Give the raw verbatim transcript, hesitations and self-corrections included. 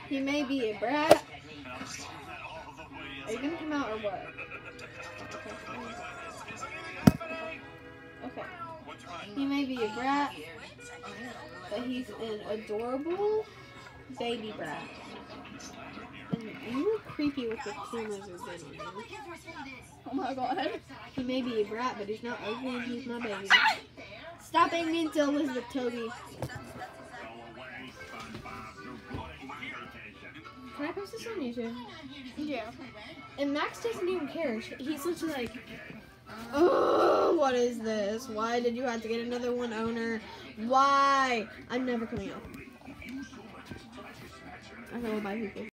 He may be a brat. Are you gonna come out or what? Okay. He may be a brat, but he's an adorable baby brat. And you look creepy with the cameras are good on you. Oh my god. He may be a brat, but he's not ugly and he's my baby. Stop being mean to Elizabeth, Toby. Can I post this on YouTube? Yeah. And Max doesn't even care. He's literally like, oh, what is this? Why did you have to get another one owner? Why? I'm never coming out. I know, bye people.